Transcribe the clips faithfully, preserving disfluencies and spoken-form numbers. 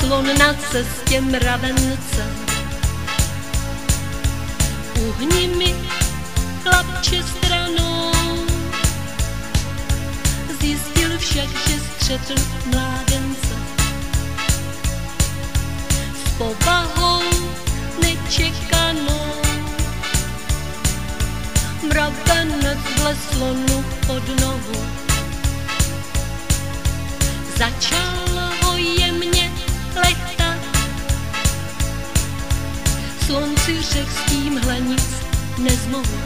slon na cestě mravence. Uhni mi, chlapče, stranou, zjistil však, že střetl mládence. S povahou nečekanou mravenec vlez slonu pod nohu. Začal ho jemně letat, slon si řekl, s tímhle nic nezmohu.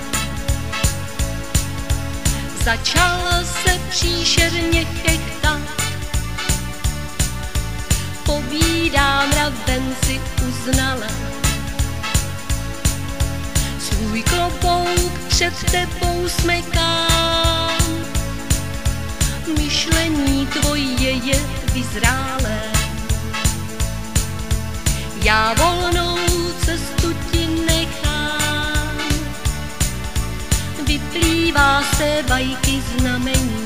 Začal se příšerně chechtat, povídá mravenci uznale. Svůj klobouk před tebou smekám, myšlení tvoje je vyzrálé. Já volnou cestu ti nechám, vyplývá z té bajky znamení,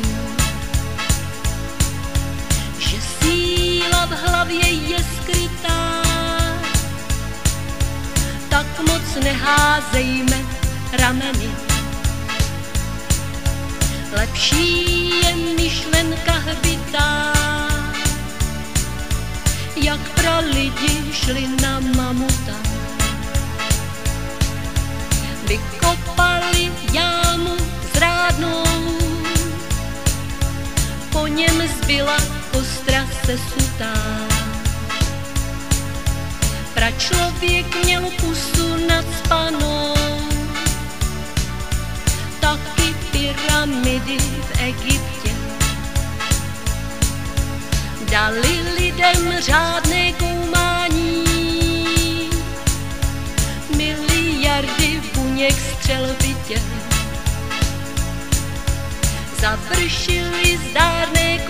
že síla v hlavě je skrytá, tak moc neházejme rameny. Lepší je myšlenka hbitá, jak pralidi šli na mamuta. Vykopali jámu zrádnou, po něm zbyla kostra sesutá. Pračlověk měl pusu nacpanou, taky pyramidy v Egyptě. Dali lidem řádné koumání, miliardy buněk střelbitě. Završili zdárné